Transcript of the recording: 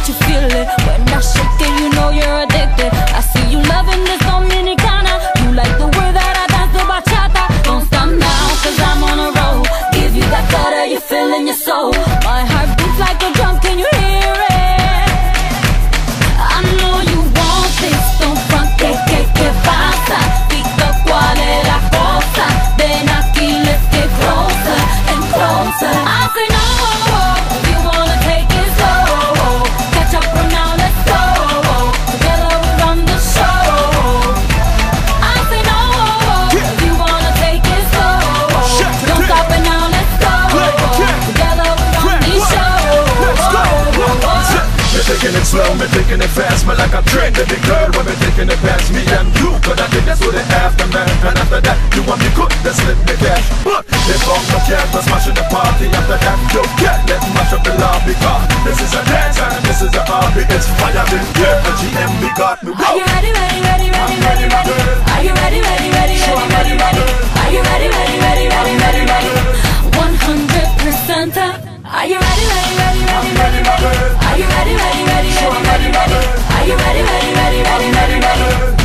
that you feel it. When I shake it, you know you're addicted. I see you loving this Dominicana. You like the way that I dance the bachata. Don't stop now, cause I'm on a roll. Give you that butter, you feel in your soul. My heart beats like a drum, can you hear it? I know you want this, don't front, que pasa? Pica cuál es la cosa. Ven aquí, let's get closer and closer. I say no, if you wanna take it slow. Catch up from now, let's go. Together we run the show. I say no, if you wanna take it slow. Don't stop it now, let's go. Together we run the show. Let's go. Me taking it slow, me taking it fast, me like a train. Baby girl, when me taking it past me and you, cause I think that's what the aftermath. And after that, you want me good, then slip me cash. But if all the cat was smashing the party, after that, you can't let mash up the lobby. Cause this is a dance and this is a hobby. It's fire in here, a GMB got me. Are you ready, ready, ready, ready, ready, ready? Are you ready, ready, ready, ready, ready, ready? Are you ready, ready, ready, ready, ready, ready? 100%. Are you ready, ready, ready, ready, ready, ready? Are you ready, ready, ready, ready, ready, ready? Are you ready, ready, ready, ready, ready, ready?